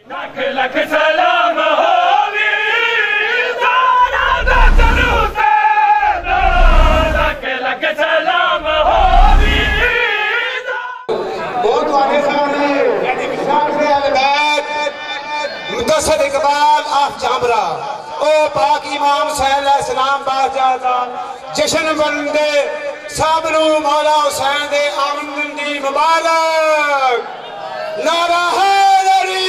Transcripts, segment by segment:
لکھ لکھ سلام ہووی زارا دسن حسین لکھ لکھ سلام ہووی بہت واضح سامنے یعنی مشاعر اہل بیت مدثر اقبال آف جامرہ او پاک امام حسین علیہ السلام باجا دا جشن بندے سابنو مولا حسین دے آمن دی مبارک نعرہ حیدری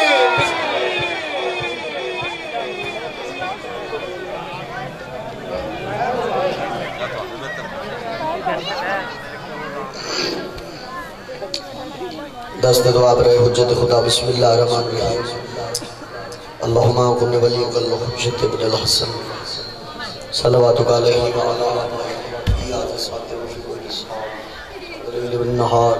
دست دعا برائے حجت خدا بسم اللہ الرحمن الرحیم اللہم اکن ولی قلب حجت ابن الحسن صلواتک علیہ وعلا ایاد ساتھ وفق الاسحاب دلیل بالنہار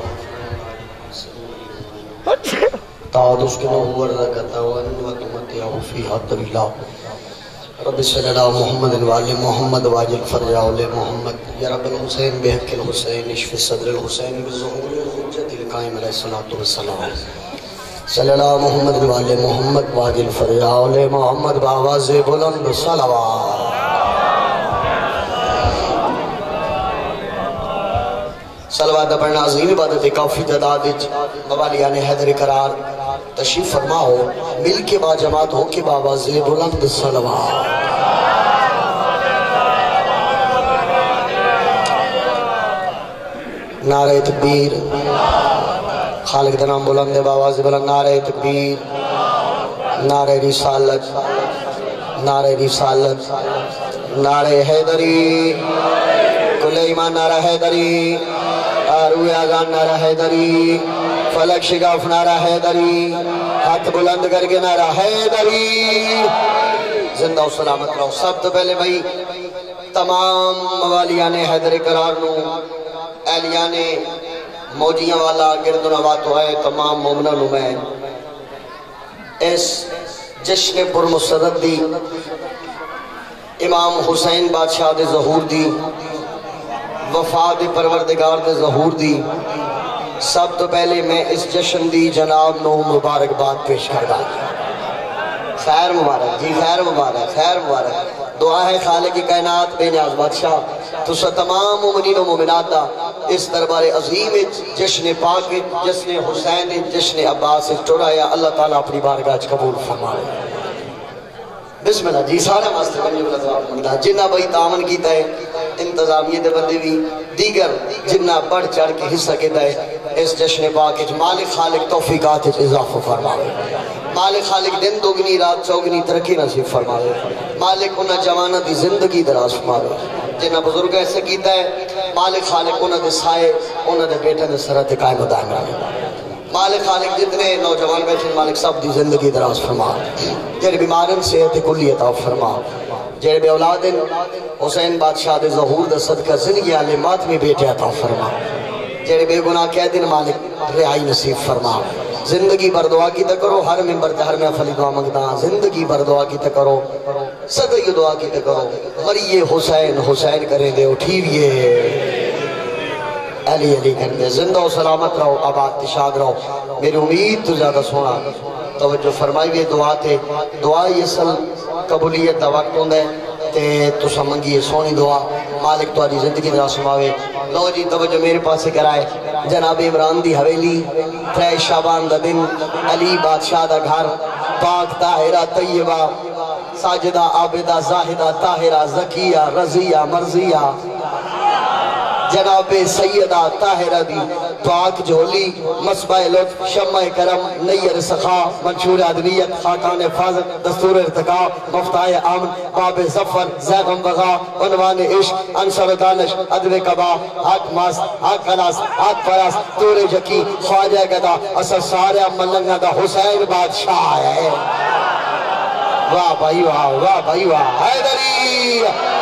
تعاد اسکنو ورزکتا ونوتمتیہ فیہا طویلہ رب صلی اللہ محمد وعلی محمد واجل فرجاول محمد یا رب الحسین بحق الحسین اشف صدر الحسین بظہور الحجت القائم علیہ السلام صلی اللہ محمد وعلی محمد واجل فرجاول محمد باواز بلند صلوات صلوات پڑھنا عظیم عبادت کافی تعداد موالیان حیدر قرار تشریف فرما ہو مل کے با جماعت ہو کے باواز بلند صلوات نعرہ تکبیر خالق دا نام بلند باواز بلند نعرہ تکبیر نعرہ رسالت نعرہ رسالت نعرہ حیدری کل ایمان نعرہ حیدری روح آزان نعرہ حیدری فلک شگاف نعرہ حیدری ہاتھ بلند کر کے نعرہ حیدری زندہ و سلامت رہو سب تو پہلے بھائی تمام موالیان حیدر قرار نو اہلیان موجیاں والا گرد و نوات ہوئے تمام مومنان میں اس جشن پر مسرد دی امام حسین بادشاہ دے ظہور دی وفاد پروردگار دے ظہور دی سب تو پہلے میں اس جشن دی جناب نو مبارک بات پیش کر گا خیر مبارک جی خیر مبارک خیر مبارک دعا ہے خالق کی کائنات بے نیاز بادشاہ تو سا تمام مومنین و مومنات دا اس دربار عظیم جشن پاک جشن حسین جشن عباس ٹوڑا یا اللہ تعالیٰ اپنی بارگاہ قبول فرمائے بسم اللہ جی سارے ماسٹر بنی اللہ دعا منگا جنہ بھائی تعاون کیتا ہے انتظامیہ دے بندے بھی دیگر جنہ بڑھ چڑھ کے حصہ کیتا ہے اس جشن پاک مالک خالق توفیقات اضافہ فرمائے مالک خالق دن دوگنی رات چوگنی ترقی نصیب فرمائے مالک انہا جوانہ دی زندگی دراز فرمائے جنہ بزرگ ایسا کیتا ہے مالک خالق انہا دے سائے انہا دے بیٹا دے سرات قائم دائم رہے مالک خالق جتنے نوجوان بیٹھے مالک سب دی زندگی دراز فرما جڑے بیمارن صحت کلی عطا فرما جڑے بے اولادن حسین بادشاہ دے ظہور دے صدقہ زندگی عالمات میں بیٹے عطا فرما جڑے بے گناہ کہہ دن مالک رہائی نصیب فرما زندگی بر دعا کی تکرو ہر ممبر ہر محفل دعا مانگتا زندگی بر دعا کی تکرو صدقی دعا کی تکرو مریے حسین حسین کریں دے اٹھیویے علی علی کر دے زندہ و سلامت رہو آباد تشاد رہو میری امید تو زیادہ سونا توجہ فرمائی بھی دعا تے دعا یہ سل قبولیت دا وقت ہوندے تے تو سمنگی سونی دعا مالک تو آلی زندگی دا سماوے لو جی توجہ میرے پاس سے کرائے جناب عمران دی حویلی 3 شعبان دا دن علی بادشاہ دا گھر پاک طاہرہ طیبہ ساجدہ عابدہ زاہدہ طاہرہ زکیہ رضیہ مرضیہ جناب سیدہ طاہرہ دی پاک جھولی مصباح لطف شمع کرم نیر سخا منشور عدلیت خاکان حفاظت دستور ارتقاء مفتاح امن باب ظفر زیغم وغا عنوان عشق انصر دانش عدو قبا حق ماست حق خلاص حق پرست تور جکی خواجہ گدا اثر سارے ملنگا دا حسین بادشاہ ہے واہ بھائی واہ واہ بھائی واہ حیدری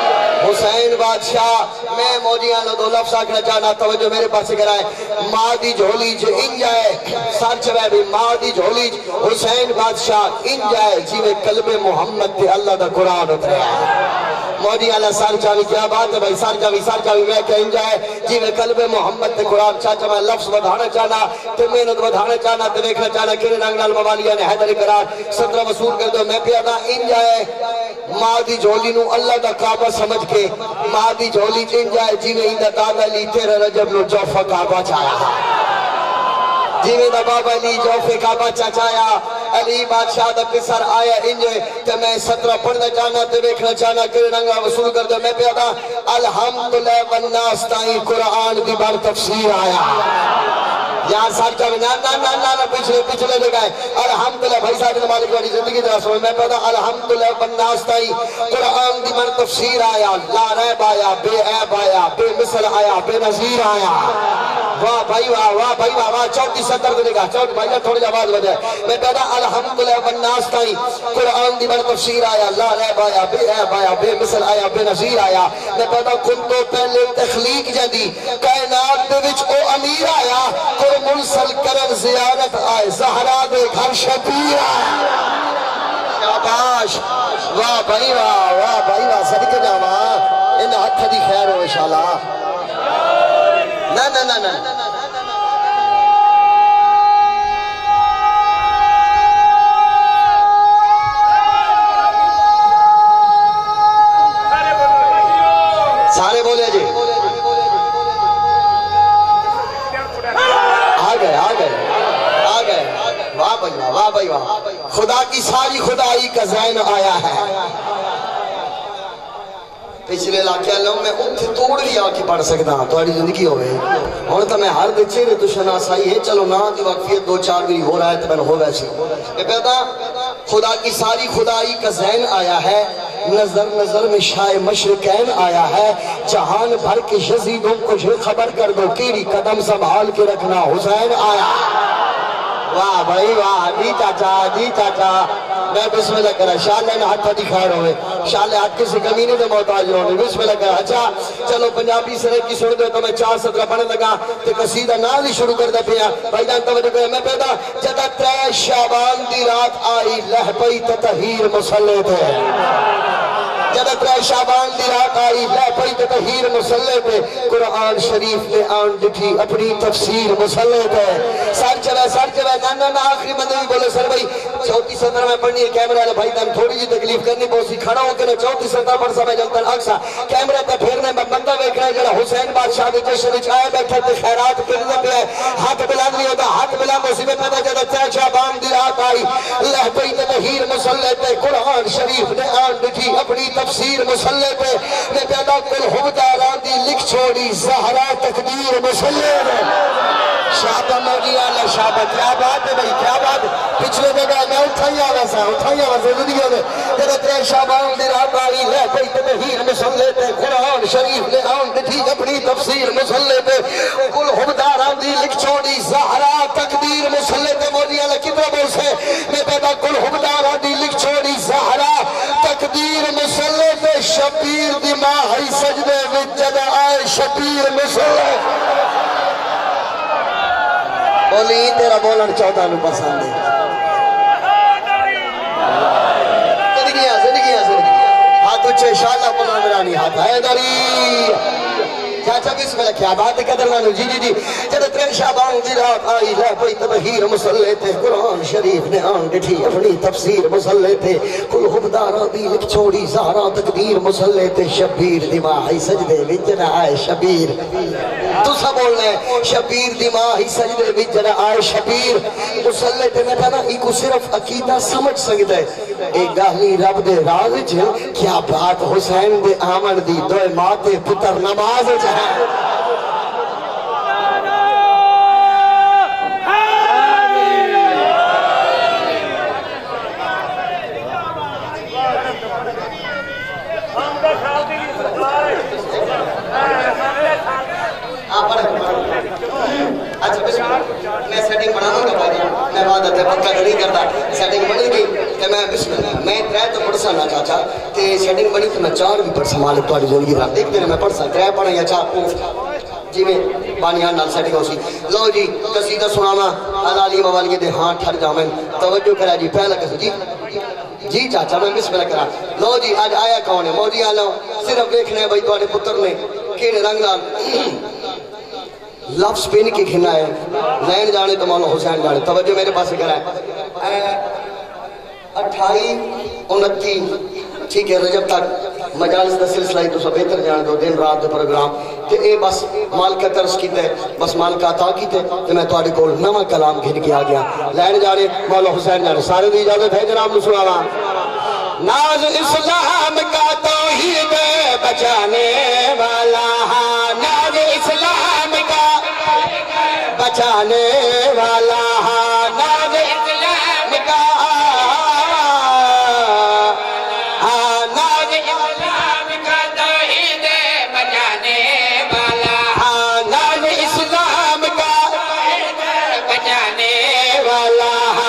حسین بادشاہ میں موجیاں لو دو لفظ آکھنا چاہنا توجہ میرے پاس کرائے ماں دی جھولی جو ان جائے سر چوے بھی ماں دی جھولی حسین بادشاہ ان جائے جیوے قلب محمد تے اللہ دا قرآن اترے موجی اللہ سار چاوی کیا بات ہے بھائی سار چاوی میں کہ ان جائے جیوے قلب محمد تے قرآن چاچا میں لفظ بدھانا چاہنا تے محنت بدھانا چاہنا تے دیکھنا چاہنا کہ رنگ نال موالیہ نے حیدر قرار 17 وصول کر دو میں پیادا ان جائے ماں دی جھولی نو اللہ دا کعبہ سمجھ کے ماں دی جھولی ان جائے جیوے ہی دا دادا لی تیرے رجب نو جوفہ کعبہ چاہیا جیوے دا بابا لی جوفہ کعبہ چاہیا علی بادشاہ دا پسر آیا انجے تے میں 17 پڑھنا چاہنا تے دیکھنا چاہنا کہ رنگا وصول کر دو میں پیادا الحمدللہ والناس تائیں قرآن دی بار تفسیر آیا یہاں ساتھ چاہے نا پچھلے لگائے الحمدللہ بھائی صاحب مالک والی زندگی درہ سمجھ میں پیدا الحمدللہ والناس تائیں قرآن دی بار تفسیر آیا لا ریب آیا بے عیب آیا بے مثل آیا بے نظیر آیا واہ بھائی واہ 34 دنگا 34 بھائی تھوڑی جاواز بجائے میں پیدا الحمدللہ والناس تائیں قرآن دی بار تفسیر آیا لا ریب آیا بے عیب آیا بے مثل آیا بے نظیر آیا میں پیدا کن تو پہلے تخلیق جدی کائنات دے وچ او امیر آیا منسل کرن زیارت آئے زہرا دے گھر شبیر آئے شاباش واہ بھائی واہ صدقے جاوا ان ہتھ دی خیر ہو انشاءاللہ نا سارے بولے جی آ گئے واہ بھائی واہ خدا کی ساری خدائی کا زین آیا ہے پچھلے علاقے اللہ میں اتھے توڑ بھی آکے پڑھ سکتا ہوں تو آڑی زندگی ہوئے اور تو میں ہر دے چہرے تو شناسائی ہے چلو نا دی وقفیت 2-4 بھی ہو رہا ہے تو میں ہو ویسے میں پیدا خدا کی ساری خدائی کا زین آیا ہے نظر میں شائع مشرقین آیا ہے جہان بھر کے یزیدوں کو جو خبر کر دو کیڑی قدم سنبھال کے رکھنا حسین آیا واہ بھائی واہ جی چاچا میں بسم اللہ کرا شاءاللہ نے ہاتھ دی خیر ہوئے شاءاللہ ہاتھ کسی کمینے دے محتاج ہونے بسم اللہ کرا اچھا چلو پنجابی سرے کی سن دے تو میں 4-17 پڑھنے لگا تے قصیدہ نال ہی شروع کر دے پیا بھائی جان توجہ کرے میں پیدا جدہ 3 شعبان دی رات آئی لہ پئی تطہیر مسلح تے جدہ 3 شعبان دی رات آئی لہ پئی تطہیر مسلح تے قرآن شریف نے آن دکھی اپنی تفسیر مسلح تے سر چوے نا آخری بندے بھی بولے سر بھائی 34 میں پڑھنی ہے کیمرہ ہے بھائی تم تھوڑی جی تکلیف کرنی بہت کھڑا ہو کے 34 پڑھ سا میں جلتن اکسا کیمرہ تے پھیرنے میں بندہ دیکھ رہا ہے جڑا حسین بادشاہ دے جشن وچ آئے بیٹھے تے خیرات کرنے پہ آئے ہاتھ بلند نہیں ہوتا ہاتھ بلند اسی میں پیدا جدہ 3 شعبان دی رات آئی لہ پئی تطہیر مسلح تے قرآن شریف نے آن دکھی اپنی تفسیر مسلح تے میں پیدا کل حبداران دی لکھ چھوڑی زہرا تقدیر مسلح تے شابہ موجی اللہ شابہ کیا بات ہے بھائی کیا بات ہے پچھلے جگہ میں اٹھائی آوازہ زندگی میں جدہ 3 شعبان دی رات آئی لہ پئی تطہیر مسلح تے قرآن شریف نے آن دکھی اپنی تفسیر مسلح تے کل حبداران دی لکھ چھوڑی زہرا تقدیر مسلح تے موجی اللہ کتنا بول سے میں پیدا کل حبداران دی لکھ چھوڑی زہرا تقدیر مسلح تے شبیر دی ماہی سجدے وچ جدہ آئے شبیر مسلح بولی تیرا بولن 14 نو پسند ہے زندگیاں ہاتھ اچھے شاءاللہ بلند رانی ہاتھ حیدری چاچا بسم اللہ کیا بات قدر نانو جی جدہ 3 شعبان دی رات آئی لہ پئی تطہیر مسلح تے قرآن شریف نے آن دکھی اپنی تفسیر مسلح تے کل حبداران دی لکھ چھوڑی زہرا تقدیر مسلح تے شبیر دی ماہی سجدے وچ نہ آئے شبیر تو سب بولنا ہے شبیر دی ماہی سجدے وچ نہ آئے شبیر مسلح تے میں کہنا ایک صرف عقیدہ سمجھ سکتا ہے ایک گاہلی رب دے راز چھے کیا بات حسین دے آمن دی دوئے ماتے پتر نماز چھے اچھا میں سیٹنگ بناؤں گا بھائی میں وعدہ تے پکا نہیں کرتا سیٹنگ بنی گئی کہ میں بسم اللہ میں ترے تو پڑھ سا چاچا تے سیٹنگ بنی تو میں 4 بھی پڑھ سا مالک تواڈی زندگی دا ایک دن میں پڑھ سا 3 پڑھا یا 4 جی میں بانیان نال سیٹنگ ہو سی لو جی قصیدہ سناواں علی موالی دے ہاں ٹھر جاویں توجہ کرا جی پہلا قصیدہ جی چاچا میں بسم اللہ کرا لو جی آج آیا کون ہے موجی آلو صرف دیکھنے ہیں بھائی تواڈے پتر نے کیڑے رنگ نال لفظ پین کی کھنا ہے لین جانے تو مولا حسین جانے توجہ میرے پاس کرا ہے 28 29 ٹھیک ہے رجب تک مجالس دا سلسلہ ہی تو سب بہتر جانے دو دن رات دے پروگرام تے اے بس مالکہ ترس کی تے بس مالکہ عطا کی تے میں تو آڑی کول نوہ کلام گھن کے آگیا لین جانے مولا حسین جانے سارے دی اجازت ہے جناب نسوانا ناز اسلام کا توحید بچانے والا ناز اسلام کا بچانے والا ناز اسلام کا ناز اسلام کا توحید بچانے والا ناز اسلام کا بچانے والا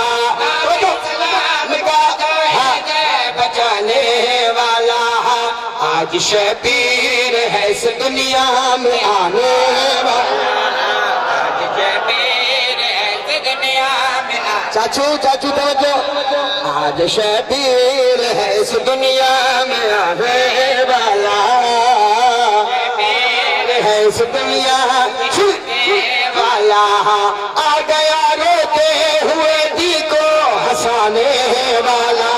آج شبیر ہے اس دنیا میں آنے والا آج شبیر ہے اس دنیا میں چاچو توجہ آج شبیر ہے اس دنیا میں آنے والا شبیر ہے اس دنیا والا آ گیا روتے ہوئے دی کو ہنسانے والا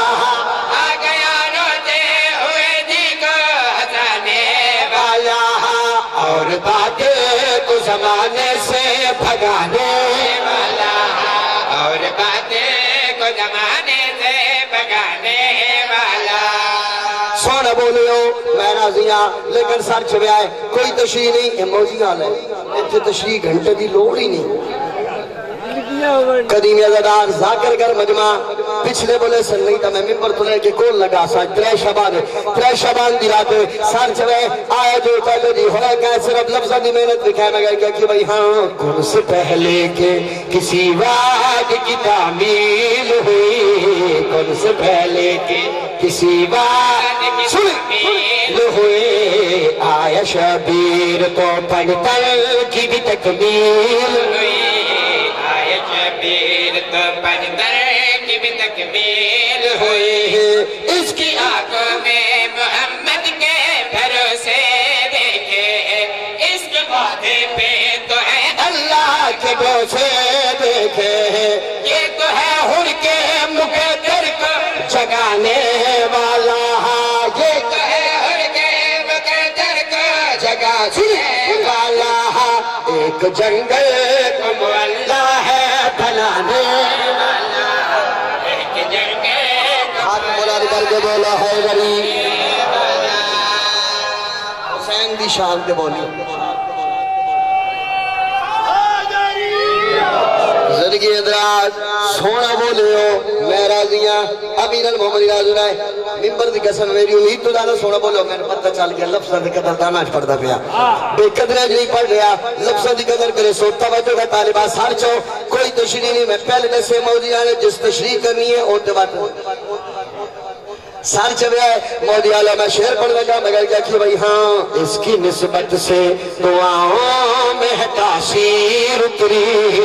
اور باتیں کو زمانے سے بھگانے والا اور باتیں کو زمانے سے بھگانے والا سونا بولیو میں راضیاں لیکن سر چھوئے آئے کوئی تشریح نہیں موجی آل ہے اتنے تشریح گھنٹے دی لوڑ ہی نہیں قدیمی عزدار ذاکر گر مجمع پچھلے بولے سن نہیں تھا میں ممبر تو لے کے کول لگا سا 3 شبان دی رات سار چوے آیا جو پہلے دی ہوئے کہ صرف لفظہ دی محنت دکھائے مگر کیا کہ بھئی ہاں کن سے پہلے کے کسی وعد کی تعمیل ہوئی کن سے پہلے کے کسی وعد کی تعمیل ہوئی آیا شبیر تو پڑھتل کی بھی تکمیل ہوئی شبیر تو پڑھتل کی بھی تکمیل ہوئی اس کی آنکھوں میں محمد کے بھروسے دیکھے اس کے وعدے پہ تو ہے اللہ کے بھروسے دیکھے یہ تو ہے ہر کے مقدر کو جگانے والا یہ تو ہے ہر کے مقدر کو جگانے والا ایک جنگل کو مولا ہے بنانے والا ایک جنگل ہاتھ مولا کر کے بولا ہے غریب حسین دی شان کے بولی زندگی ادراج سونا بولے ہو میں راضیاں امیر المحمد راضی رائے ممبر دی قسم میری امید تو دانا سونا بولے ہو میں نے پتہ چل گیا لفظہ دی قدر داناش پڑھتا پیا بے قدرہ جو ہی پڑھ رہا لفظہ دی قدر کرے سو توجہ کا طالبات سار چاہو کوئی تشریح نہیں میں پہلے دسے موجی آنے جس تشریح کرنی ہے اور دبات سار چوے آئے موجی آلہ میں شہر پڑھ لگا مگر کیا کہ بھئی ہاں اس کی نسبت سے دعاوں میں ہے تاثیر اتری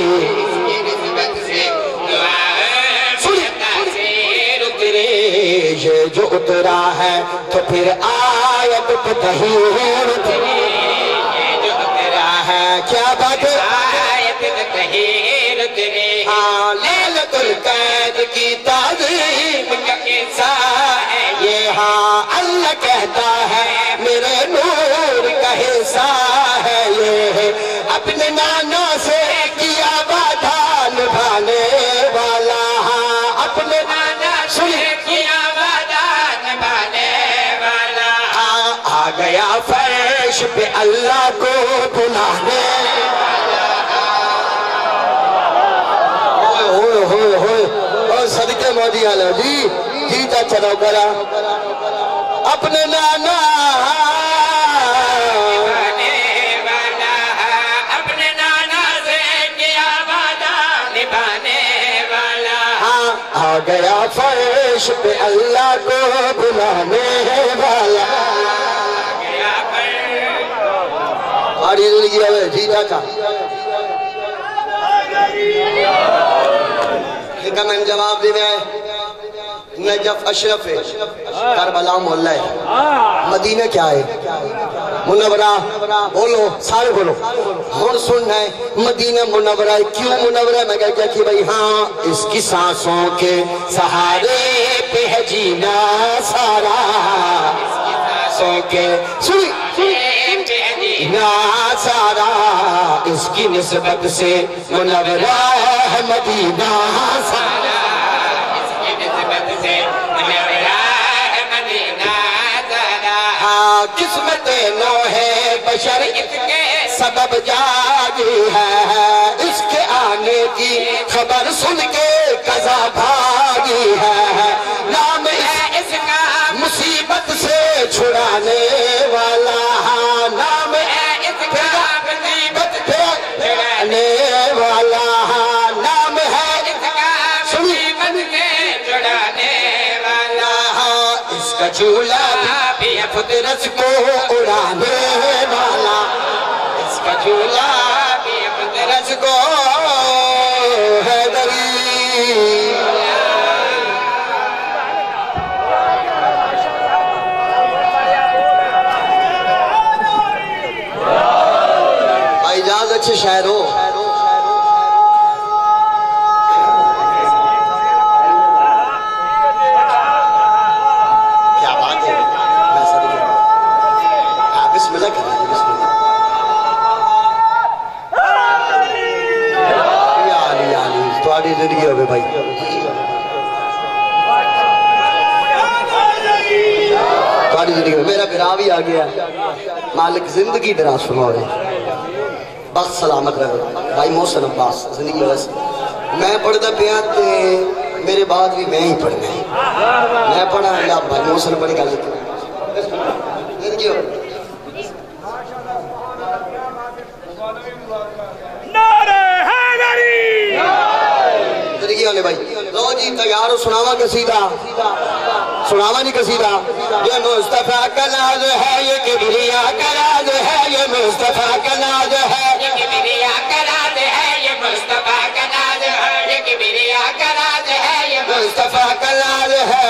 یہ جو اترا ہے تو پھر آیت تطہیر اتری یہ جو اترا ہے کیا بات ہے آیت تطہیر اتری ہاں لیلت القید کی تعظیم کا قصہ ہے یہ ہاں اللہ کہتا ہے میرے نور کا حصہ ہے یہ اپنے نانا سے کیا وعدہ نبھانے والا اپنے نانا سے کیا وعدہ نبھانے والا آ گیا فرش پہ اللہ کو بلانے ہوئے اور صدقے موجی آلہ جی جیتا چلو کرا اپنے نانا اپنے نانا سے کیا وعدہ نبھانے والا آ گیا فرش عرش پہ اللہ کو بلانے والا آڑی زندگی ہوئے جی چاچا لیکن میں جواب دے میں نجف اشرف ہے کربلا محلہ ہے مدینہ کیا ہے منورہ بولو سارے بولو ہون سننا ہے مدینہ منورہ ہے کیوں منورہ ہے میں کہا کہ بھئی ہاں اس کی سانسوں کے سہارے پہ ہے جینا سارا اس کی سانسوں کے سنی جینا سارا اس کی نسبت سے منورہ ہے مدینہ سارا قسمت نوح بشر اس کے سبب جاگی ہے اس کے آنے کی خبر سن کے قضا بھاگی ہے نام اس کا مصیبت سے چھڑانے والا نام اس کا مصیبت سے چھڑانے والا نام ہے اس کا مصیبت سے چھڑانے والا اس کا چولہا فطرت کو اڑانے والا اس کا چولہا بھی فطرت کو حیدری بھائی جاز اچھے شاعر ہو زندگی ہوئے بھائی تھوڑی زندگی میں میرا گراہ بھی آگیا مالک زندگی دراز فرمائے بخت سلامت رہے بھائی محسن عباس زندگی ہوئے میں پڑھتا پیانتے میرے بعد بھی میں ہی پڑھنا ہے میں پڑھا یا بھائی محسن پڑھی گا زندگی ہوئے بھائی لو جی تیار ہو سناوا قصیدہ سناوا نہیں قصیدہ یہ مصطفیٰ کا ناز ہے یہ کبریاء کا راز ہے یہ مصطفیٰ کا ناز ہے یہ کبریاء کا راز ہے یہ مصطفیٰ کا ناز ہے یہ کبریاء کا راز ہے یہ مصطفیٰ کا ناز ہے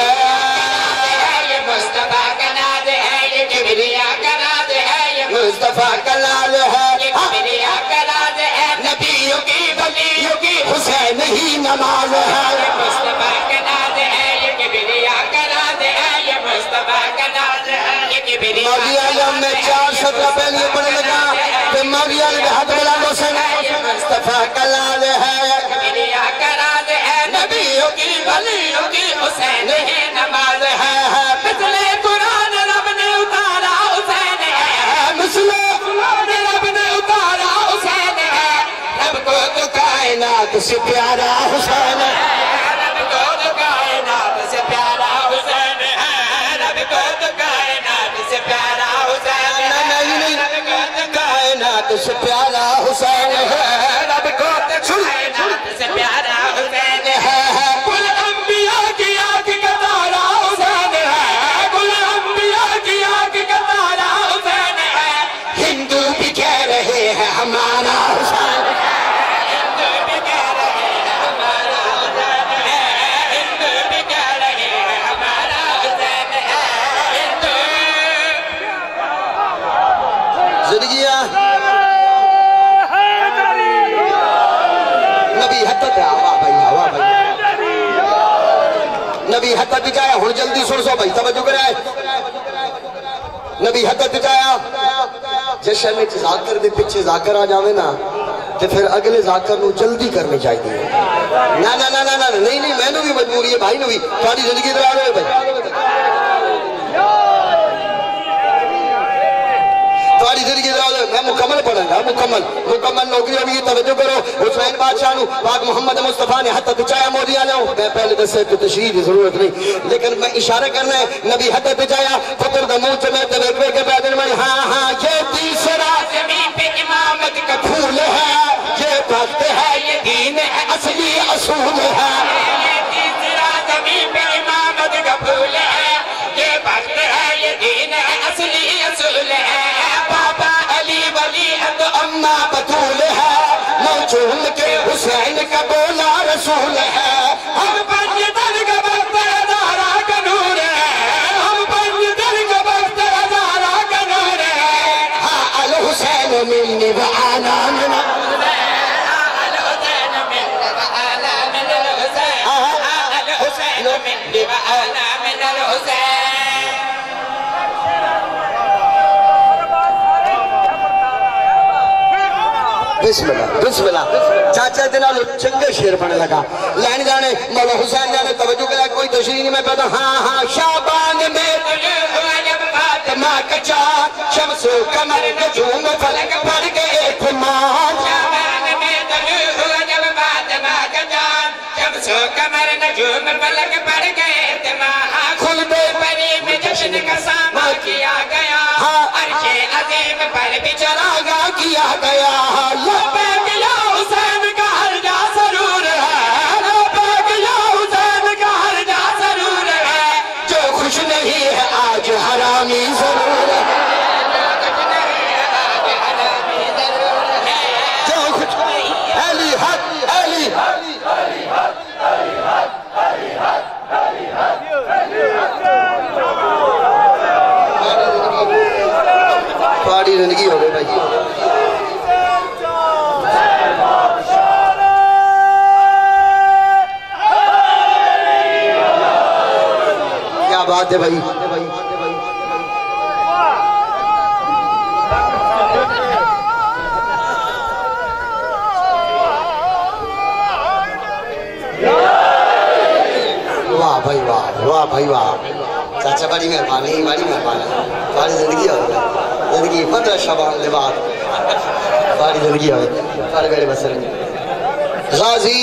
یہ مصطفیٰ کا ناز ہے یہ کبریاء کا راز ہے یہ مصطفیٰ کا ناز ہے یہ کبریاء کا راز ہے نبیوں کی ولیوں کی حسین ہی نماز ہے یہ مصطفیٰ کا ناز ہے یہ کبریاء کا راز ہے یہ مصطفیٰ کا ناز ہے یہ کبریاء مولی عالم میں 4 سطرہ پہلے پڑھ لگا کہ مولی عالم حد بلا حسین یہ مصطفیٰ کا ناز ہے یہ کبریاء کا راز ہے نبیوں کی ولیوں کی حسین ہی نماز ہے مثل قرآن رب نے اتارا حسین ہے مثل قرآن رب نے اتارا حسین ہے رب کو تو کائنات سے پیارا حسین ہے رب کو تو کائنات سے پیارا حسین ہے رب کو تو کائنات سے پیارا حسین ہے رب کو تو کائنات سے پیارا حسین ہے رب کو تو کائنات سے پیارا حسین ہے کل انبیاء کی آنکھ کا تارا حسین ہے کل انبیاء کی آنکھ کا تارا حسین ہے ہندو بھی کہہ رہے ہیں ہمارا حسین ہے نبی حتت ہے ہوا بھائی نبی حتت جایا ہون جلدی سن سو بھائی توجہ کرائے نبی حتت جایا جشن میں ذاکر دے پیچھے ذاکر آ جاوے نا تو پھر اگلے ذاکر نو جلدی کرنے چاہیے نا نا نا نا نا نہیں میں نو بھی مجبوری ہے بھائی نو بھی تھوڑی زندگی درا رہے بھائی تھوڑی زندگی درا رہے میں مکمل پڑھیں گا مکمل نوکری ابھی توجہ کرو حسین بادشاہ نو پاک محمد مصطفیٰ نے حتت چایا موریاں نے میں پہلے دسے تو تشریح کی ضرورت نہیں لیکن میں اشارہ کرنا ہے نبی حتت چایا پتر دا منہ چمے تبکوے کے بعد میں ہاں یہ تیسرا زمین پہ امامت کا پھول ہے یہ وقت ہے یہ دین ہے اصلی اصول ہے یہ تیسرا زمین پہ چون کے حسین کا بولا رسول ہے ہم پنج دل کا وقت ہزارہ کا نور ہے ہم پنج دل کا وقت ہزارہ کا نور ہے ہاں الحسین منی وآنا من الحسین منی وآنا من الحسین بسم اللہ بسم اللہ چاچا دنال چنگے شیر پڑھنے لگا لین جانے مولا حسین جانے توجہ کرا کوئی تشریح نہیں میں پہتا ہاں شعبان میں جب فاطمہ کا چاند شمس و قمر نجوم فلک پڑھ گئے اعتماد شعبان میں جب فاطمہ کا چاند شمس و قمر نجوم فلک پڑھ گئے اعتماد خلد پری میں جشن کا ساما کیا گیا عرش عظیم پر بھی چراغا کیا گیا حرامی ضرور ہے جو کچھ اہلی حق اہلی پہاڑی زندگی ہو گئی بھائی کیا بات ہے بھائی بھائی واہ واہ بھائی واہ چاچا بڑی مہربانی بڑی زندگی ہو گئی زندگی 15 شعبان کے بعد بڑی زندگی ہو گئی بڑے میرے بسر غازی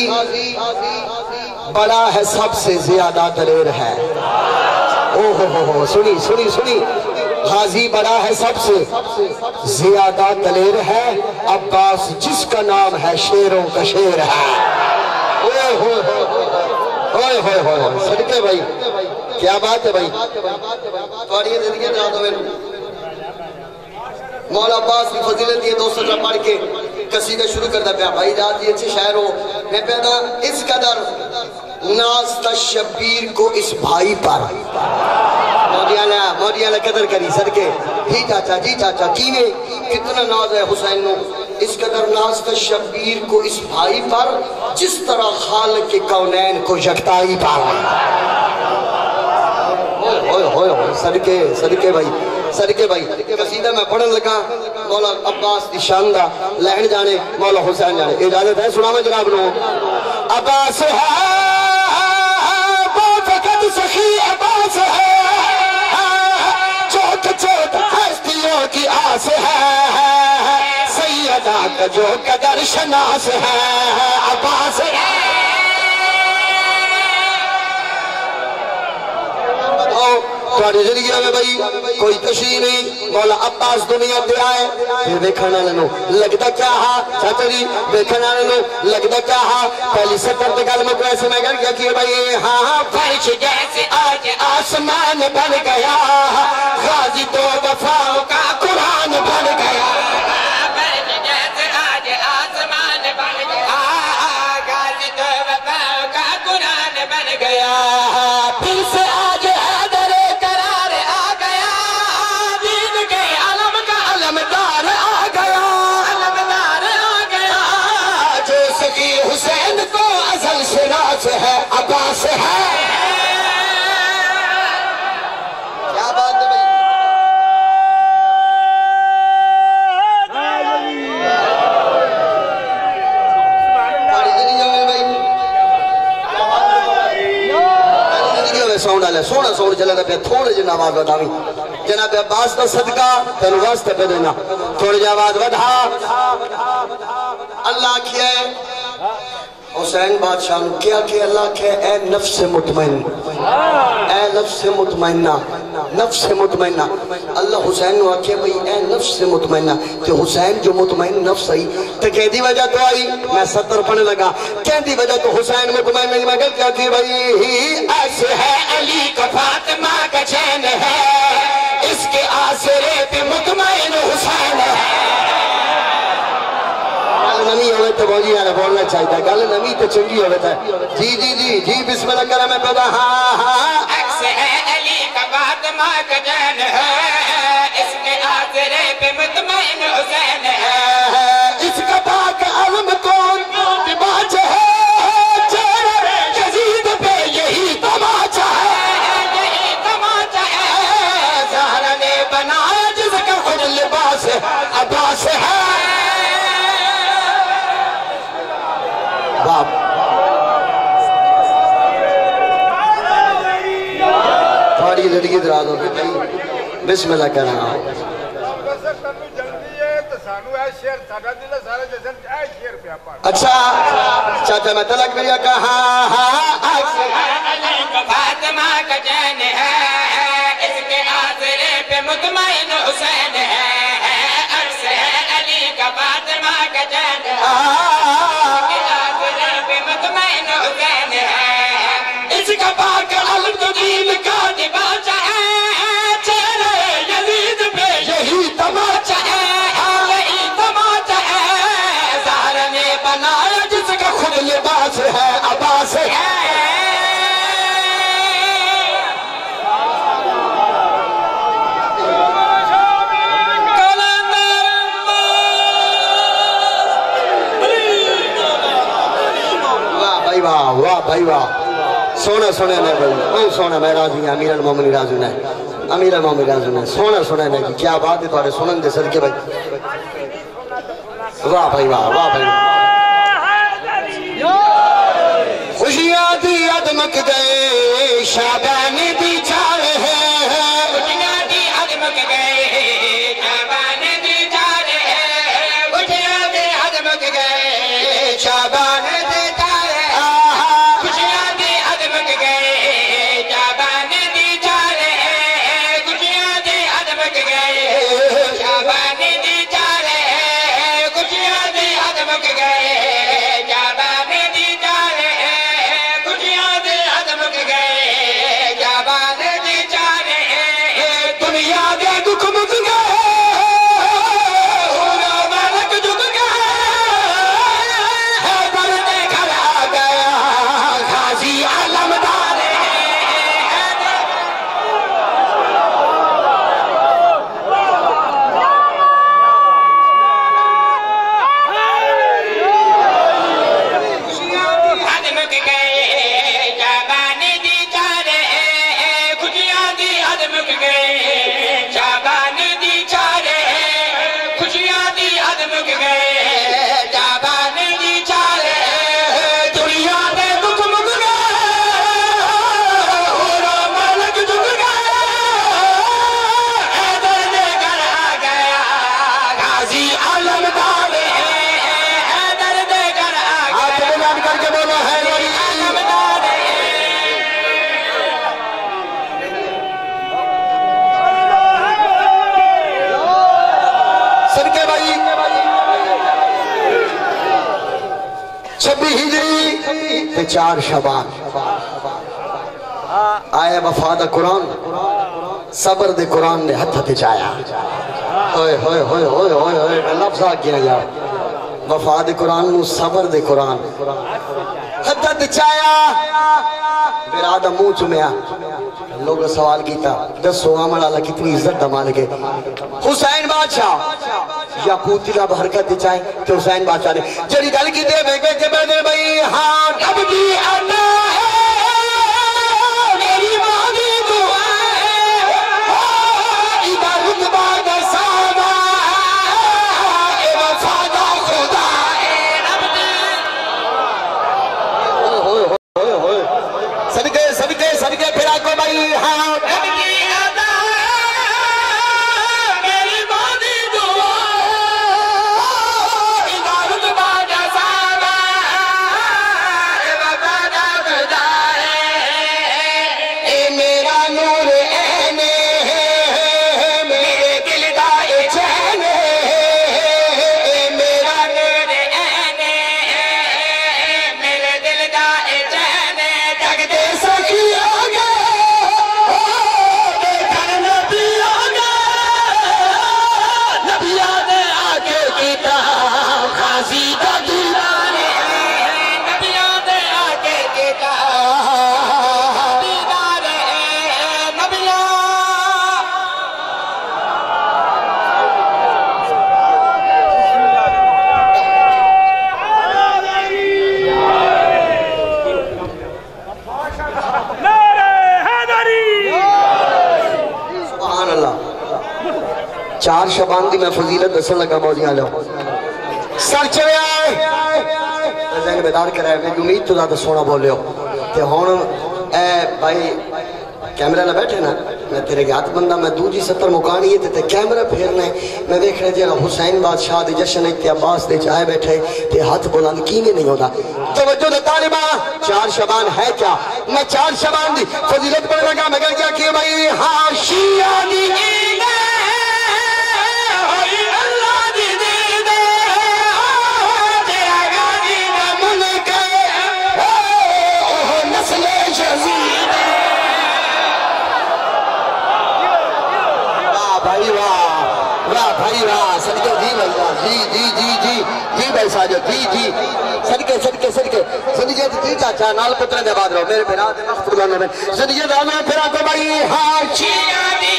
بڑا ہے سب سے زیادہ دلیر ہے اوہ سنی سنی سنی غازی بڑا ہے سب سے زیادہ دلیر ہے عباس جس کا نام ہے شیروں کا شیر ہے ہوئے ہوئے ہوئے صدقے بھائی کیا بات ہے بھائی تھوڑی زندگی جا دو مولا عباس کی فضیلت یہ 2 سطرہ پڑھ کے قصیدہ شروع کرتا پیا بھائی جات یہ اچھے شاعر ہو میں پیدا اس قدر ناز تا شبیر کو اس بھائی پر موریانہ قدر کری صدقے جی چاچا کیوے کتنا ناز ہے حسین نو اس قدر ناز تا شبیر کو اس بھائی پر جس طرح خالق کے کونین کو یکتائی پر ہوئے صدقے بھائی قصیدہ میں پڑھن لگا مولا عباس دی شاندہ لہن جانے مولا حسین جانے اجازت ہے سنا میں جناب نو عباس ہے وہ فقط سخی عباس ہے چوٹ ہستیوں کی آس ہے سیدہ کا جو قدر شناس ہے عباس ہے تھوڑی زندگی میں بھائی کوئی تشریح نہیں مولا عباس دنیا دے آئے پھر دیکھنا لنو لگتا کیا ہا چاچا جی دیکھنا لنو لگتا کیا ہا پہلی سطر دکھال میں ایسے میں کر کیا کہ بھائی ہاں فرش جیسے آج آسمان بن گیا غازی تو وفاؤں کا قرآن بن گیا فرش جیسے آج آسمان بن گیا غازی تو وفاؤں کا قرآن بن گیا پھر سے آج حسین کو ازل سے راز ہے عباس ہے کیا بات ہے بھائی سونا سوڑ چلنا پہ تھوڑے جنہ آواز بتاوی جناب عباس کا صدقہ تینو واسطے پہ دینا تھوڑے جی آواز بڑھا اللہ کیا ہے حسین بادشاہ نے کیا کہ اللہ کہ اے نفس مطمئن اے نفس مطمئنہ نفس مطمئنہ اللہ حسین نے کہا بھئی اے نفس مطمئنہ کہ حسین جو مطمئن نفس آئی تو کہہ دی وجہ تو آئی میں سطر پڑھنے لگا کہہ دی وجہ تو حسین مطمئن نہیں میں کہا کہ بھئی ایسے ہے علی کا فاطمہ کا چین ہے اس کے آسرے پہ مطمئن حسین ہے نمی ہوئے تے پہنچی جانا بولنا چاہیے گل نمی تے چنگی ہوئے تھا جی جی جی جی بسم اللہ کرم میں پیدا ہاں ہاں عکس ہے علی کا فاطمہ کا جان ہے اس کے آزرے پہ مطمئن حسین ہے اس کا پاک علم کون باج ہے چہرہ یزید پہ یہی تماچا ہے یہی تماچا ہے زہرا نے بنایا جس کا خود لباس عباس ہے باپ تھوڑی لڑکی دراد ہو گئی بسم اللہ کرنا اچھا چاہتا میں تلک بھیا کہا علی کا فاطمہ کا جان ہے اس کے آزرے پہ مطمئن حسین ہے عکس ہے علی کا فاطمہ کا جان ہے اس کے آزرے پہ مطمئن حسین ہے اس کا پاک علم تو دین کا دباچا ہے چہرہ یزید پہ یہی تماچا ہے یہی تماچا ہے زہرا نے بنایا جس کا خود لباس ہے عباس ہے واہ بھائی واہ سونا سونے نے بھائی بہت سونا میں راضی ہیں امیر المومنی راضی نے امیر المومنی راضی نے سونا سونے نے کیا بات ہے تھوڑے سنن دے صدقے بھائی واہ بھائی واہ واہ بھائی خوشیاں دی عدمک گئے شابان دی چار ہے خوشیاں دی عدمک گئے شابان دی چار ہے خوشیاں دی عدمک گئے شابان دی چار ہے خوشیاں دی عدمک گئے شابان دی چار ہے خوشیاں دی عدمک گئے شابان دی چار ہے خوشیاں دی عدمک گئے شابان دی چار ہے خوشیاں دی عدمک گئے شابان دی چار ہے دنیا دے دکھ مک گئے ہونا ملک جھک گئے حیدر نے گھر آ گیا غازی علمدار عدمک گئے شابان دی چار ہے خوشیاں دی عدمک گئے شابان دی چار ہے خوشیاں دی عدمک گئے شابان دی چار ہے دنیا دے دکھ مک گئے ہونا ملک جھک گئے حیدر نے گھر آ گیا غازی علمدار حیدر دے گھر آ ہاتھ بلند کر کے بولو حیدری علمدار صدقے بھائی 26 ہجری تے 4 شعبان آئے وفا دا قرآن صبر دے قرآن نے ہتھ تے چایا ہوئے ہوئے ہوئے ہوئے ہوئے ہوئے میں لفظ آ گیا یار وفا دے قرآن نو صبر دے قرآن ہتھ تے چایا برادہ منہ چمیا لوگ سوال کیتا دسو عمل اللہ کتنی عزت دا مالک ہے حسین بادشاہ یاقوت لب حرکت چاہیں کہ حسین بادشاہ نے جڑی گل کی دے بے کے بدر بھئی ہاں اب دی انا ہے میری ماں دعا ہے ادھر رتبہ دا ساما اے وفا دا خدا ہے رب دی ہوئے ہوئے ہوئے صدقے صدقے صدقے پھر آکو بھائی ہاں 4 شبان دی میں فضیلت دسن لگا مولیاں لو سر چوے آئے ذہن بیدار کر رہے ہیں میں امید تو زیادہ سونا بولے ہو تے ہون اے بھائی کیمرہ نہ بیٹھے نا میں تیرے کے ہاتھ بندہ میں دو جی 70 مکانی ہے تے کیمرہ پھیرنے میں دیکھ رہے جینا حسین بادشاہ دی جشن ایک تے عباس دے چاہے بیٹھے تے ہاتھ بلند کینے نہیں ہوتا توجہ دے طالبہ 4 شبان ہے کیا میں 4 شبان دی فضیلت پر لگا میں کیا کہ بھائی حاشیہ دی بھائی ساجد جی صدقے زندگی جی چاچا نال پترے دے بعد رہو میرے پھرا دے وقت بلانا میں زندگی دانا پھرا کو بھائی حاشیہ دی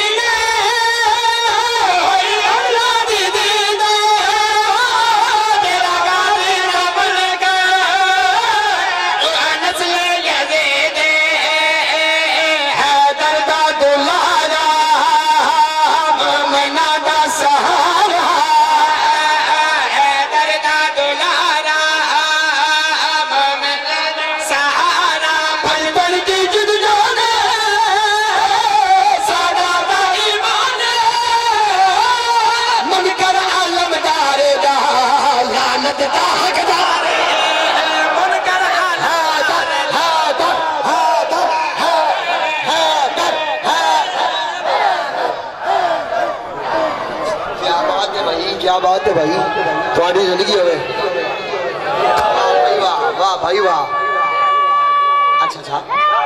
کیا بات ہے بھائی تھوڑی زندگی ہوئے واہ بھائی واہ اچھا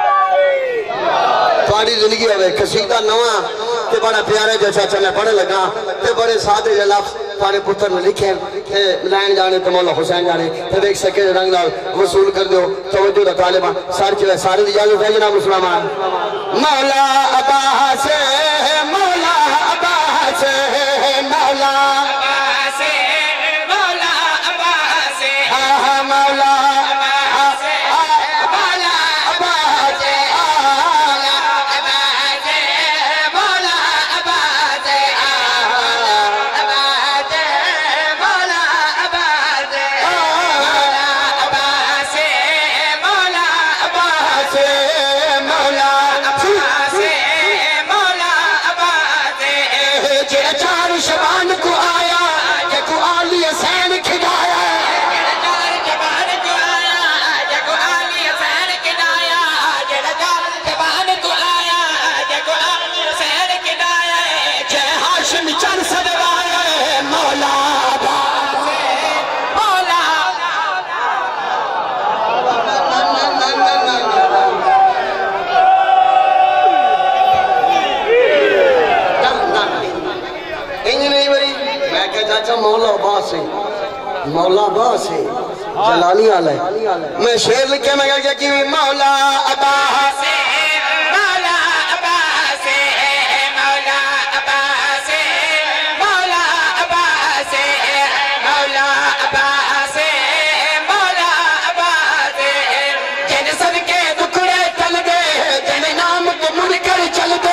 تھوڑی زندگی ہوئے قصیدہ نواں تے بڑا پیارے جو چاچا میں پڑھنے لگا تے بڑے سادے جو لفظ تھوڑے پتر نے لکھے تے لائن جانے تے مولا حسین جانے تے ایک سکے رنگ نال وصول کر دیو توجہ دا طالبہ سارے دی جانو ہے جناب مسلمان مولا عباس مولا عباس مولا مولا عباس ہے جلالی آلہ ہے میں شعر لکھے میں کہا کہ مولا عباس مولا عباس مولا عباس مولا عباس مولا عباس مولا عباس جن سب کے دکھڑے چل دے جن نام تو مڑ کر چل دے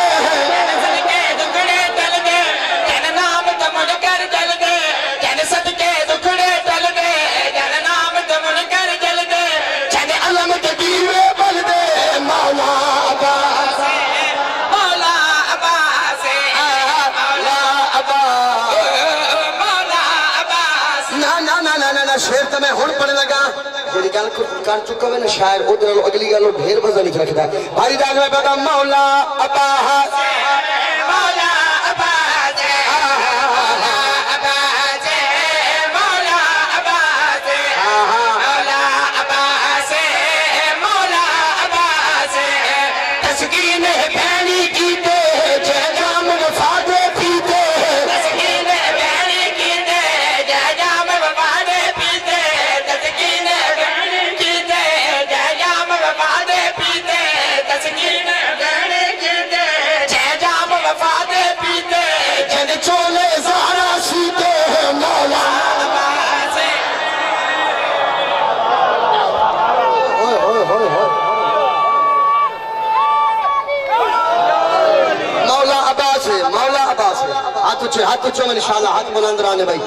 شیر تو میں ہون پڑھنے لگا جیلی گل کر چکا میں نے شاعر ادھر اگلی گلو ڈھیر بزا نہیں رکھتا ہے بھائی داغ میں پہتا مولا عباس مولا عباس مولا عباس مولا عباس مولا عباس مولا عباس تسکین بینی کی دے جام وفادے پیتے تسکین بینی کی دے جام وفادے پیتے تسکین بینی کی دے جام وفادے پیتے تسکین بینی کی دے جام ہاتھ اچھو انشاءاللہ ہاتھ بلند رانے بھائی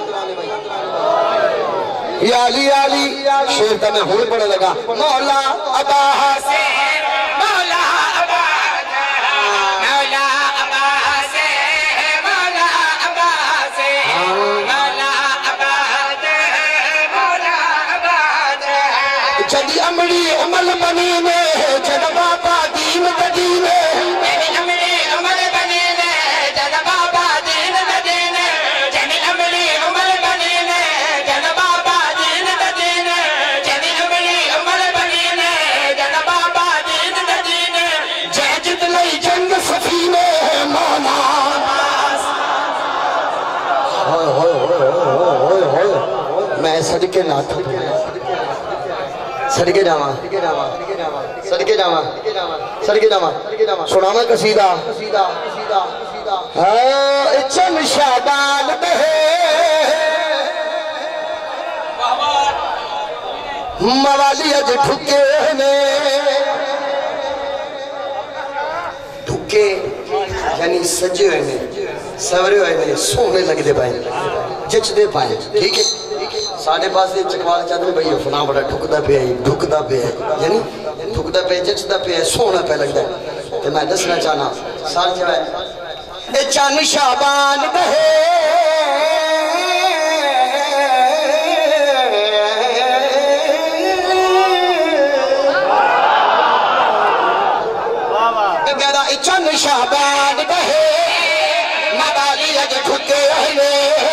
یا علی یا علی شیر تا میں ہوئے پڑھے لگا مولا ابا حسین مولا ابا مولا ابا حسین مولا ابا حسین مولا ابا مولا ابا جدی امڑی عمل بنی میں جد بابا دین ددینے جنی امری عمر بنی نے جن بابا دین دین جنی امری عمر بنی نے جن بابا دین دین جنی امری عمر بنی نے جن بابا دین دین جہجد لئی جنگ سفینے مولا میں صدقے نہ تھا صدقے جاما صدقے جاما صدقے جاما سنانا قصیدہ چن شابان بہے موالی اج ڈھکے نے ڈھکے یعنی سجے ہوئے نے سورے ہوئے نے سونے لگ دے پائیں جچ دے پائیں ٹھیک ہے ساڑھے پاس دے چکوال چاہتے بھئی فنا بڑا ڈھکدہ پہ ہے ڈھکدہ پہ ہے یعنی ڈھکدہ پہ ہے جچدہ پہ ہے سونا پہ لگ دے تو میں دسنا چاہنا سار جو ہے اے چان شابان بہے اے چان شابان بہے موالی اج ڈھکے اہلے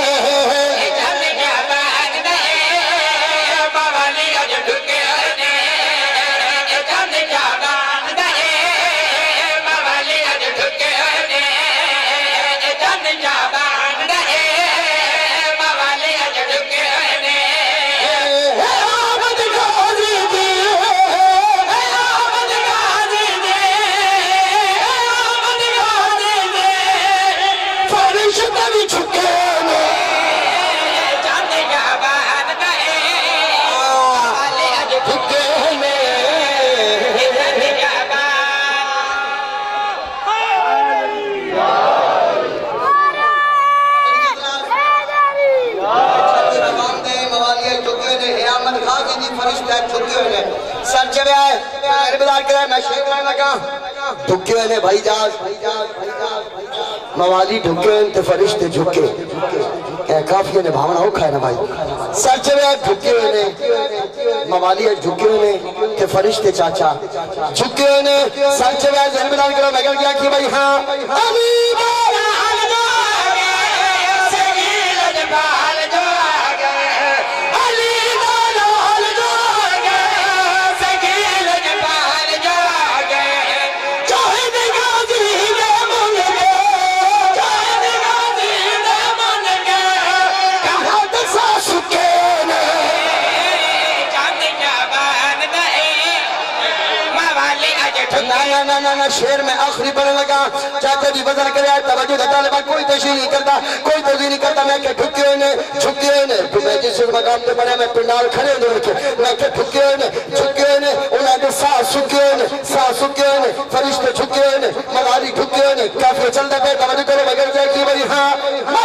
سر چوے آئے میرے بدار کرائے میں شیخ رہنے لگا ڈھکے ہوئے بھائی جاز موالی ڈھکے ہوئے تے فرشتے جھکے کافی نے بھاونا ہو کھائے نا بھائی سر چوے آئے ڈھکے ہوئے موالی جھکے ہوئے تے فرشتے چاچا جھکے ہوئے سر چوے آئے ذہن بدار کرائے میں کہا کیا کہ بھائی ہاں علی بارا شیر میں آخری پڑھنے لگا چاچا جی وزن کرے آئے توجہ دھتا لے کوئی تشریح نہیں کرتا کوئی توضیح نہیں کرتا میں کہ ڈھکے ہوئے نے جھکے ہوئے نے میں جس مقام پہ پڑھے میں پنڈال کھڑے ہوئے رکھے میں کہ ڈھکے ہوئے نے جھکے ہوئے نے انہیں کے ساہ سکے ہوئے نے ساہ سکے ہوئے نے فرشتے جھکے ہوئے نے موالی ڈھکے ہوئے نے کافی چلتا پہ توجہ کرو مگر جائے کہ بھئی ہاں